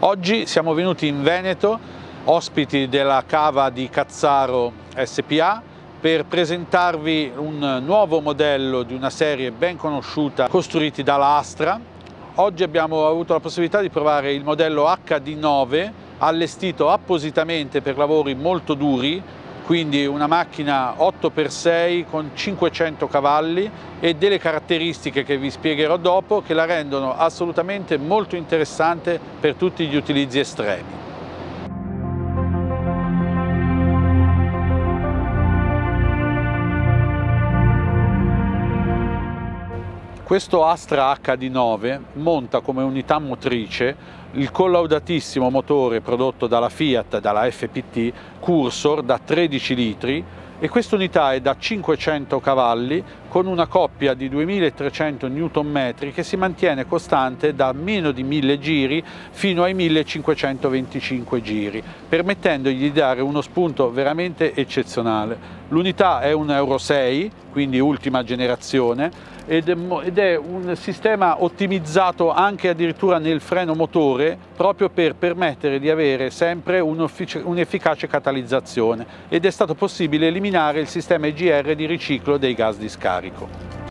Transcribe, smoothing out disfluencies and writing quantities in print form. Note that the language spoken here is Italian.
Oggi siamo venuti in Veneto, ospiti della cava di Cazzaro SpA, per presentarvi un nuovo modello di una serie ben conosciuta costruiti dalla Astra. Oggi abbiamo avuto la possibilità di provare il modello HD9 allestito appositamente per lavori molto duri, quindi una macchina 8x6 con 500 cavalli e delle caratteristiche che vi spiegherò dopo che la rendono assolutamente molto interessante per tutti gli utilizzi estremi. Questo Astra HD9 monta come unità motrice il collaudatissimo motore prodotto dalla Fiat, dalla FPT, Cursor da 13 litri, e questa unità è da 500 cavalli con una coppia di 2300 Nm che si mantiene costante da meno di 1000 giri fino ai 1525 giri, permettendogli di dare uno spunto veramente eccezionale. L'unità è un Euro 6, quindi ultima generazione, ed è un sistema ottimizzato anche addirittura nel freno motore, proprio per permettere di avere sempre un'efficace catalizzazione, ed è stato possibile eliminare il sistema EGR di riciclo dei gas di scarico.